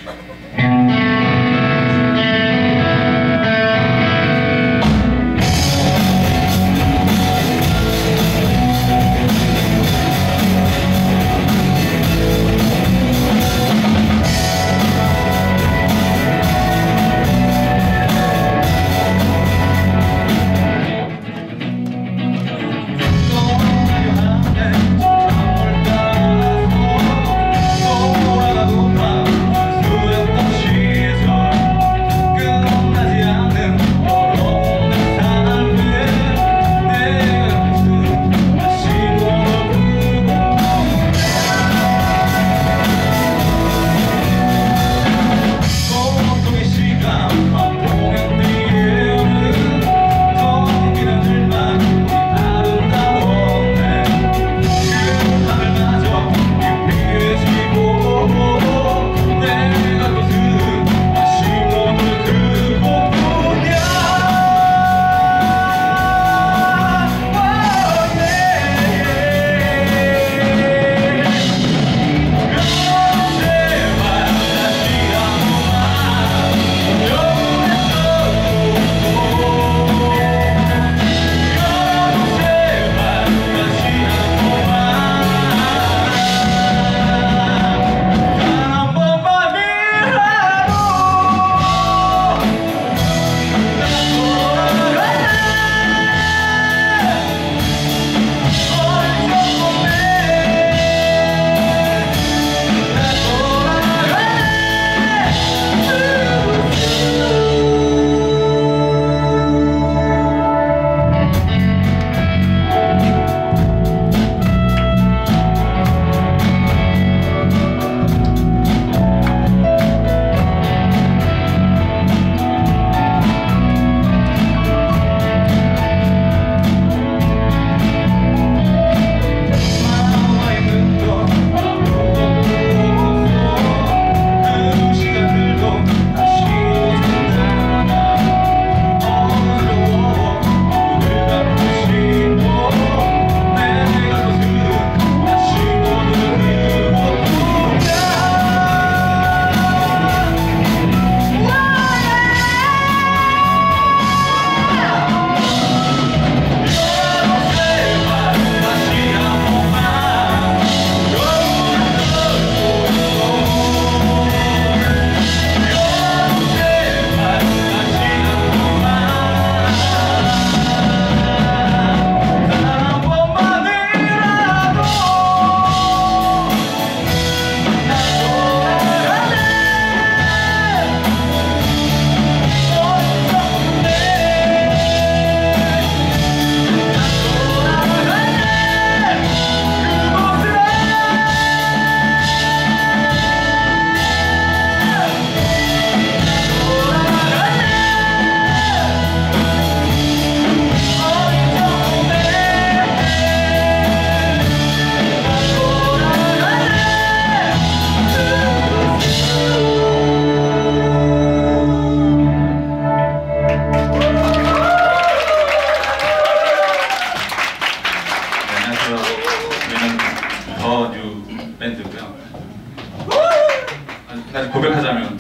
다시 고백하자면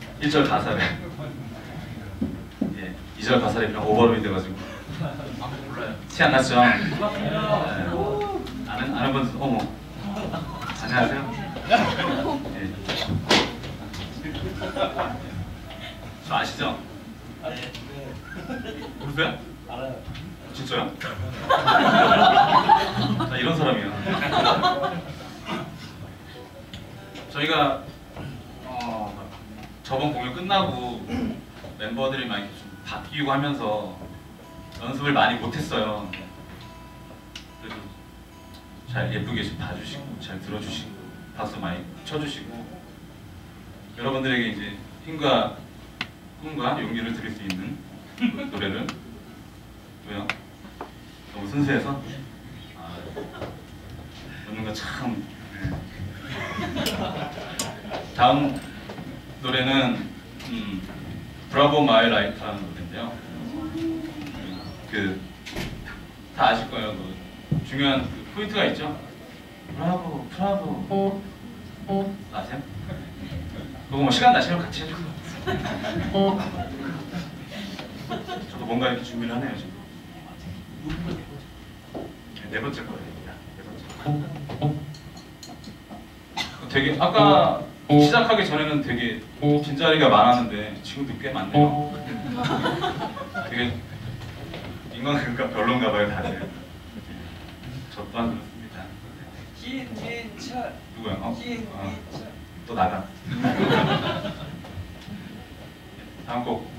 1절 가사를 예, 2절 가사를 그냥 오버랩이 돼가지고 티 안 났죠? 아는 분 어머 안녕하세요. 예. 저 아시죠? 모르세요? 알아요. 진짜요? 나 이런 사람이야. 저희가 저번 공연 끝나고 멤버들이 많이 좀 바뀌고 하면서 연습을 많이 못했어요. 그래도 잘 예쁘게 좀 봐주시고 잘 들어주시고 박수 많이 쳐주시고 여러분들에게 이제 힘과 꿈과 용기를 드릴 수 있는 노래를 왜요? 너무 순수해서? 웃는 거 참... 다음 노래는 브라보 마이 라이프라는 노래인데요. 다 아실 거예요. 중요한 포인트가 있죠. 브라보 아세요? 그거 뭐 시간 나시면 같이 해줘요. 저도 뭔가 이렇게 준비를 하네요 지금. 네 번째 거예요. 네 번째. 되게 아까 시작하기 전에는 되게 빈자리가 많았는데 지금도 꽤 많네요. 되게 인간관계가 별론가 봐요 다들. 저 또한 그렇습니다. 김민철. 누구야? 김민철. 또 나가. 다음 곡.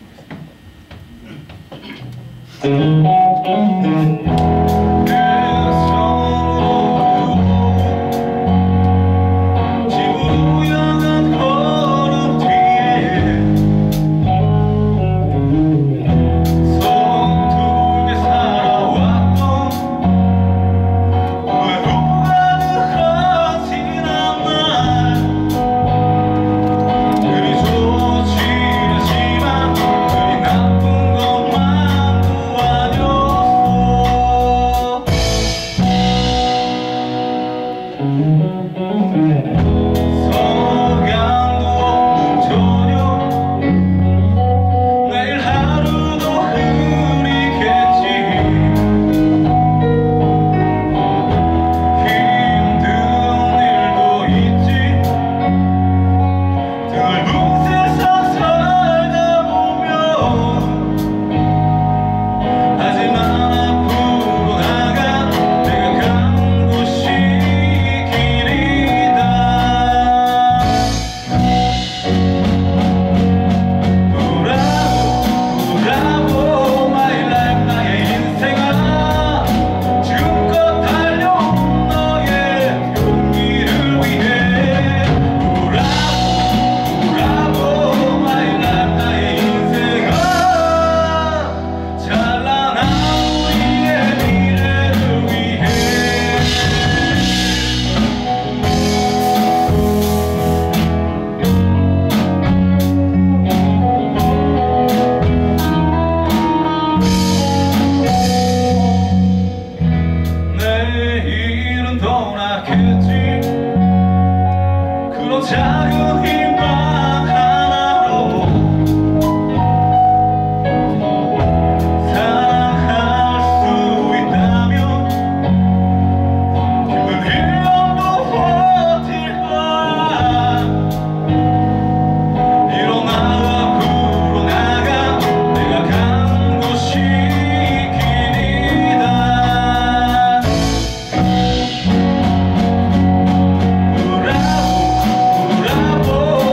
작은 희망 하나로 사랑할 수 있다면 힘든 1년도 버틸 거야. 일어나 앞으로 나가 내가 간 곳이 길이다. 브라보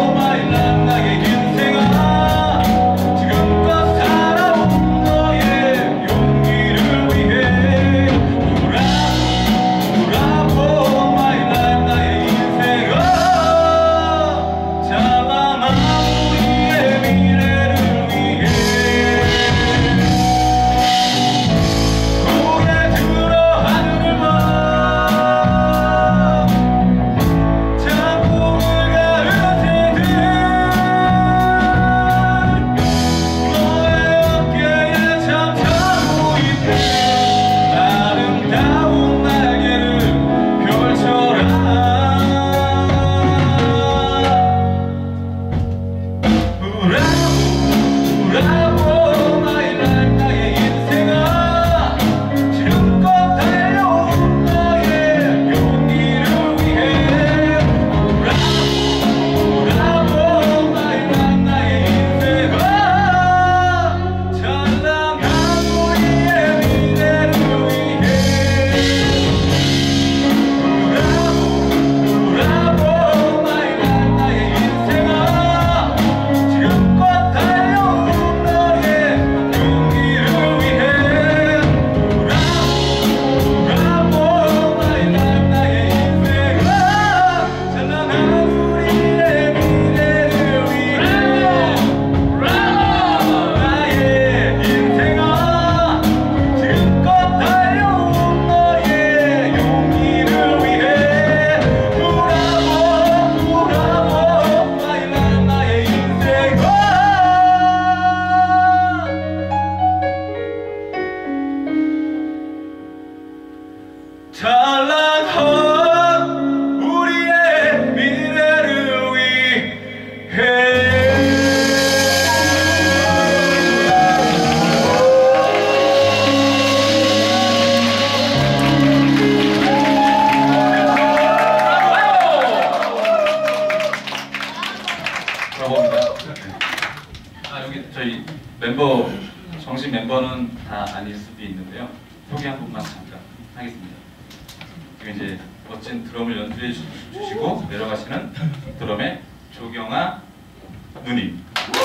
저겁니다. 네. 아 여기 저희 멤버 정식 멤버는 다 아닐 수도 있는데요. 소개 한 번만 잠깐 하겠습니다. 지금 이제 멋진 드럼을 연주해 주시고 내려가시는 드럼의 조경아 누님.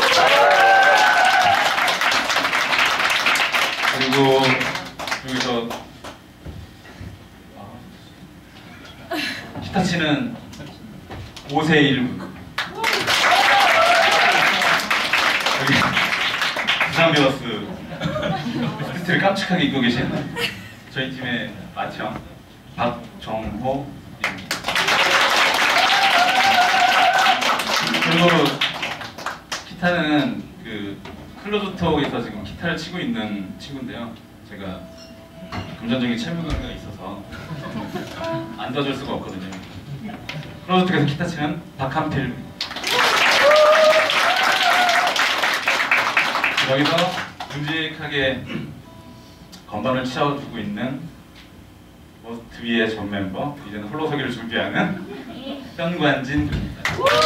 그리고 여기서 기타 치는 오세일 군. 여기 부산베어스 스트를 깜찍하게 입고 계신 저희 팀의 마청 박정호. 그리고 기타는 그 클로즈톡에서 지금 기타를 치고 있는 친구인데요. 제가 금전적인 채무관계가 있어서 안 도와줄 수가 없거든요. 클로즈톡에서 기타 치는 박한필. 여기서 듬직하게 건반을 치워주고 있는 머스트비의 전 멤버, 이제는 홀로서기를 준비하는 현관진 군입니다.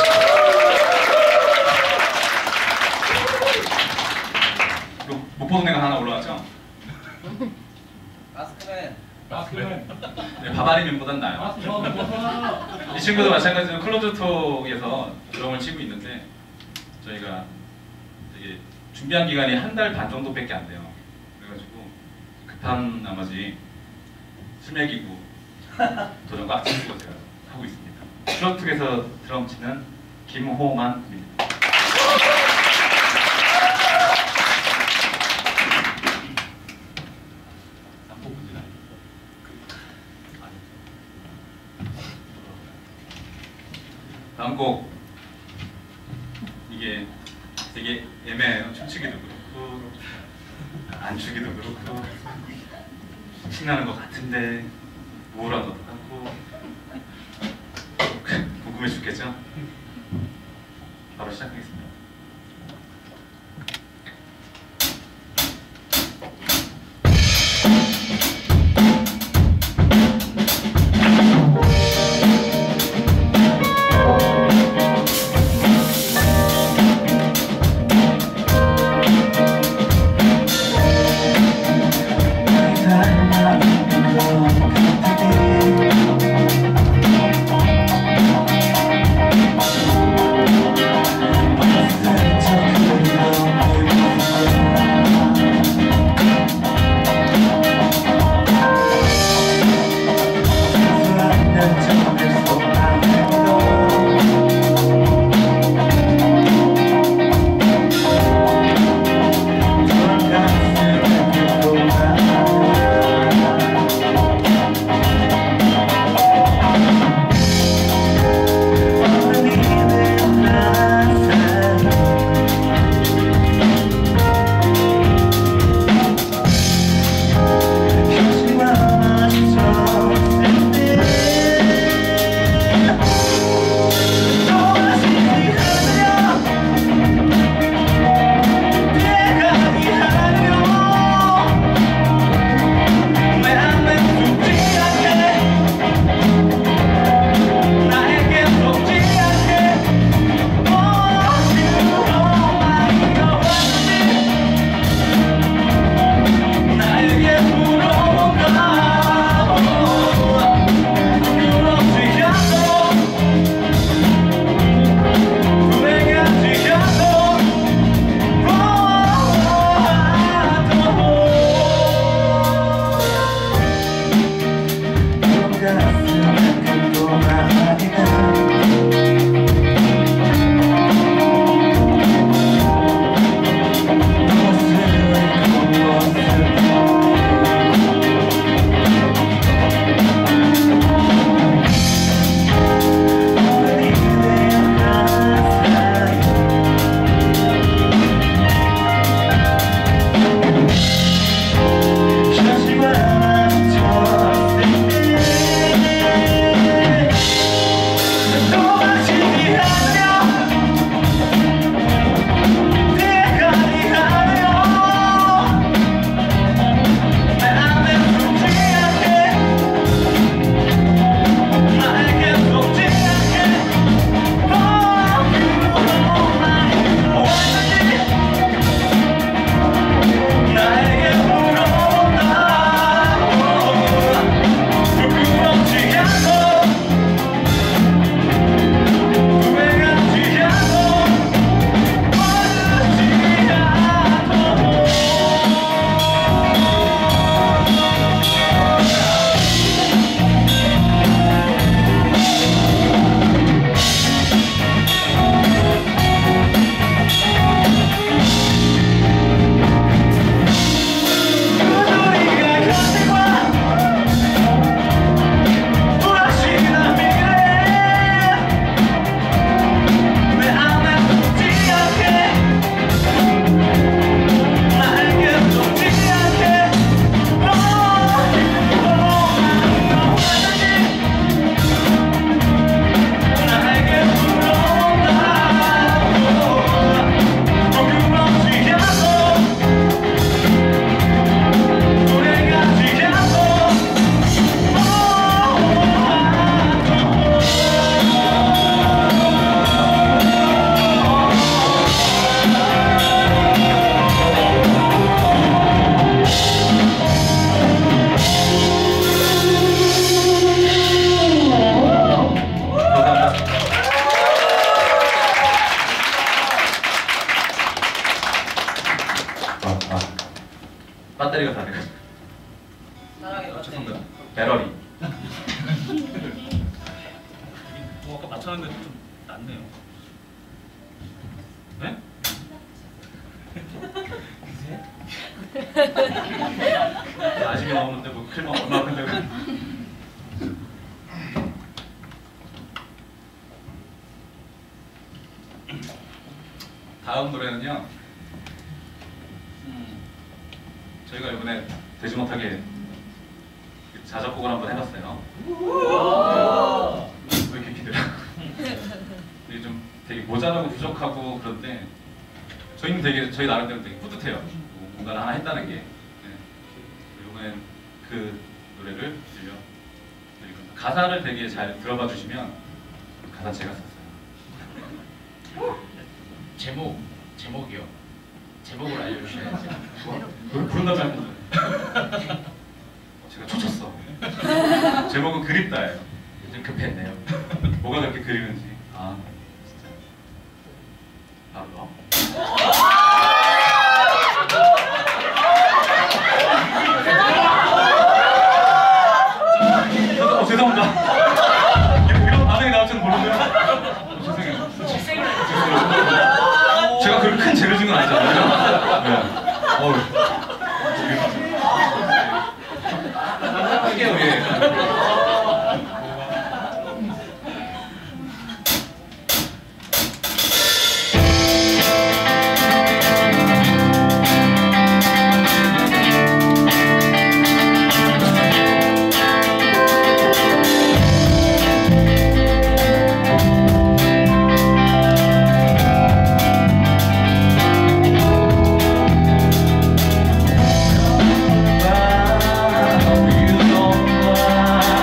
그리고 목포동네가 하나 올라왔죠? 마스크맨. 네, 바바리님보단 나아요. 이 친구도 마찬가지로 클로즈톡에서 드럼을 치고 있는데 저희가 되게 준비한 기간이 한 달 반 정도밖에 안 돼요. 그래가지고 급한 나머지 술 먹이고 도전 꽉 치고 제가 하고 있습니다. 클로즈톡에서 드럼 치는 김호만입니다. 다음 곡, 이게 되게 애매해요. 춤추기도 그렇고 안 추기도 그렇고 신나는 것 같은데 우울한 것도 같고 궁금해 죽겠죠? 바로 시작하겠습니다. 배터리가 다 돼가지고. 사랑의 배터리. 죄송합니다. 배러리. 아까 맞췄는데 좀 낫네요. 네? 아직이 나오는데 뭐 클마 얼마나 큰데. 다음 노래는요. 저희가 이번에 되지 못하게 자작곡을 한번 해봤어요. 왜 이렇게 기대요? 이게 좀 되게 모자라고 부족하고 그런데 저희는 되게 저희 나름대로 되게 뿌듯해요. 뭔가를 하나 했다는 게. 네. 이번엔 그 노래를 들려드릴 겁니다. 가사를 되게 잘 들어봐 주시면 가사 제가 썼어요. 제목이요. 제목을 알려주셔야지. 노래 부른다고 했는데 제가 쫓았어. 제목은 그립다예요. 좀 급했네요. 뭐가 그렇게 그리는지. 아 진짜. 바로. 죄송합니다. 이런 반응이 나올 줄은 몰랐네요. 죄송해요. 제가 그렇게 큰 죄를 진 건 아니잖아요. 네. 할게요, 예. You don't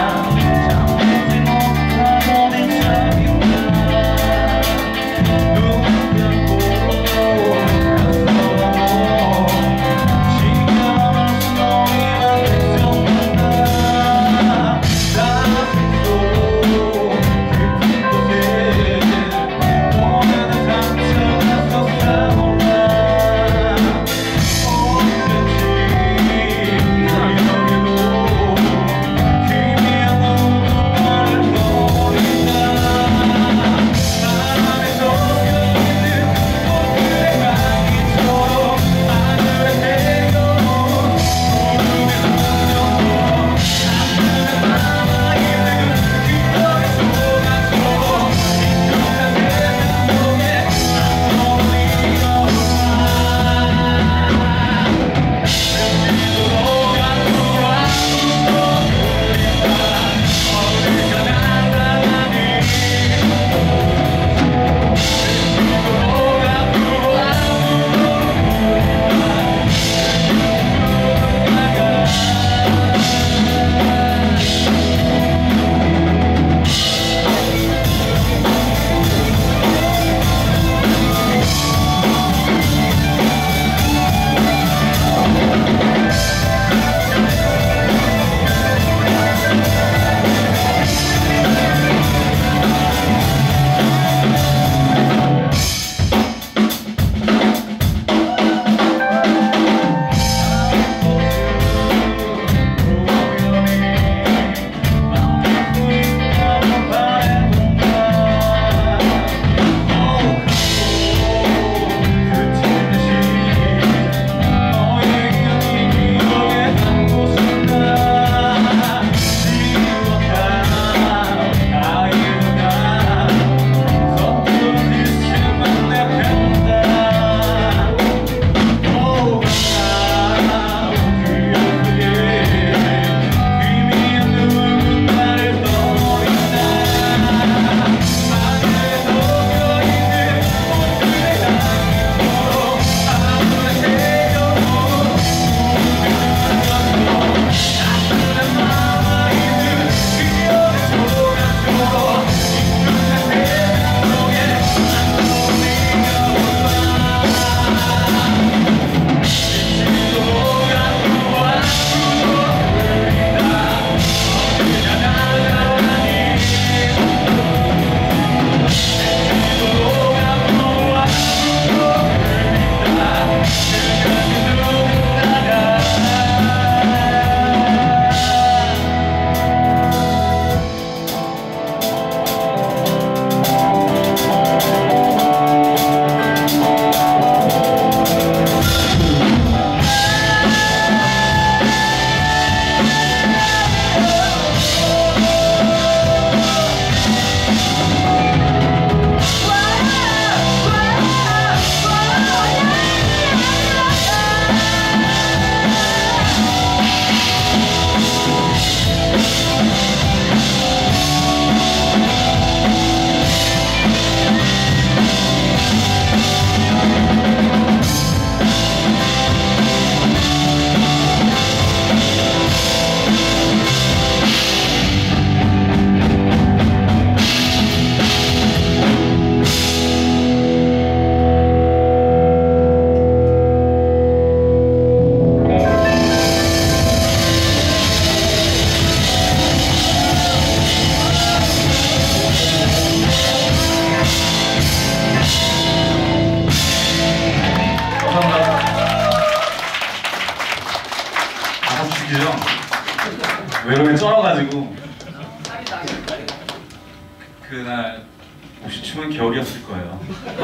외로움에 쩔어가지고 살이 나긴 살이. 그날 혹시 추운 겨울이었을 거예요.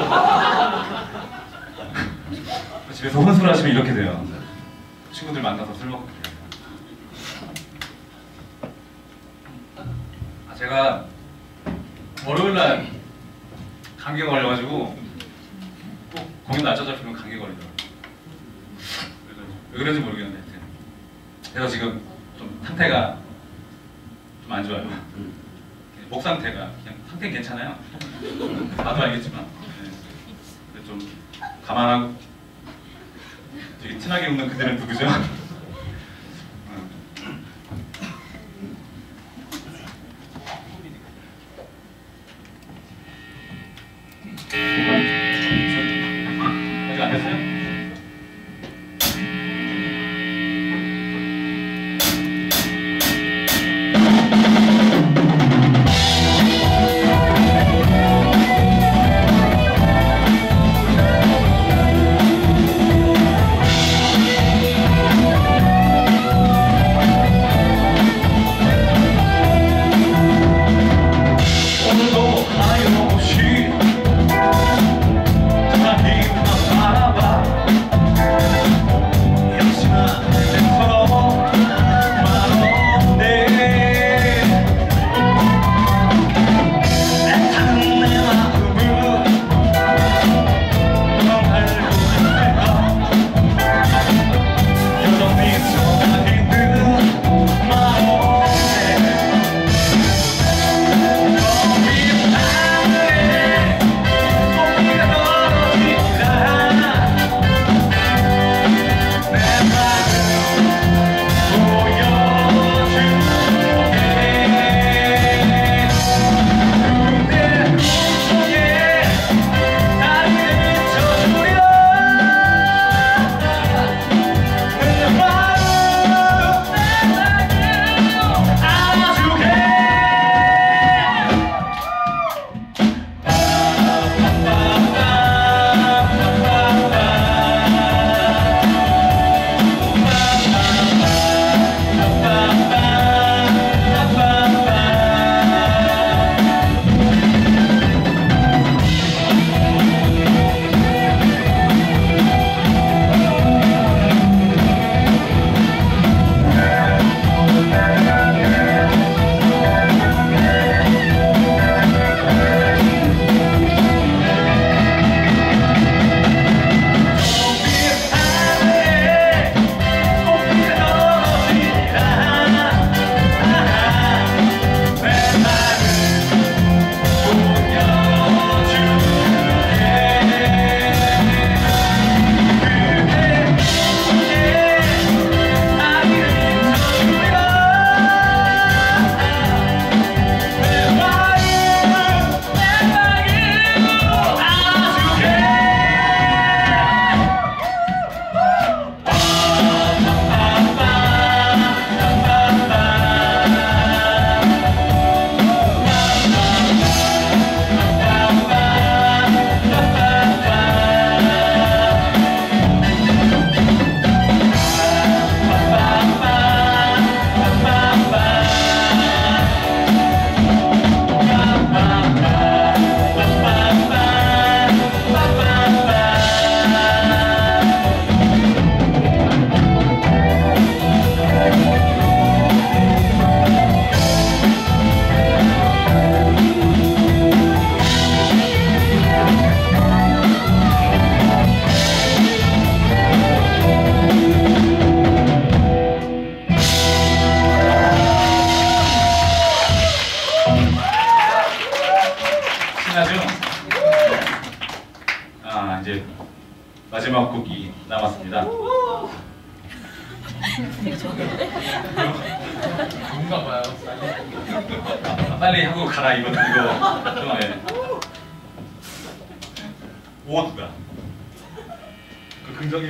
집에서 혼술하시면 이렇게 돼요. 친구들 만나서 술 먹고 그래요. 제가 월요일날 감기 걸려가지고 꼭 공연 날짜 잡히면 감기 걸리더라고요. 왜 그런지 모르겠는데 제가 지금 좀 상태가 좀 안 좋아요. 목 상태가 그냥 상태는 괜찮아요. 나도 알겠지만 네. 좀 감안하고 되게 친하게 웃는 그들은 누구죠? 아직 안 됐어요? 이제 마지막 곡이 남았습니다. 좋은가 봐요. 빨리 하고 가라 이거 좀 해. 오왔다. 그 긍정해.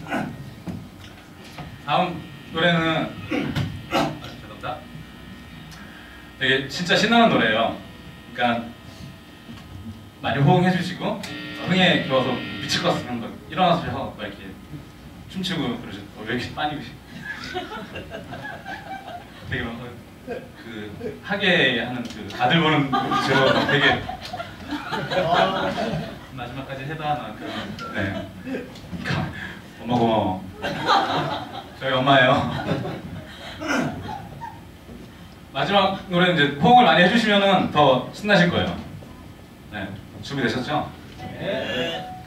다음 노래는 죄송합니다. 되게 진짜 신나는 노래예요. 그러니까 많이 호응해 주시고 흥에 겨워서 미칠 것 같으면 막 일어나서 막 이렇게 춤추고 그러죠. 왜 이렇게 빠니고 되게 막 그 하게 하는 그 아들 보는 저 되게 마지막까지 해도 하나 그런. 네. 엄마 고마워. 저희 엄마예요. 마지막 노래는 이제 호응을 많이 해주시면은 더 신나실 거예요. 네. 준비되셨죠? 네.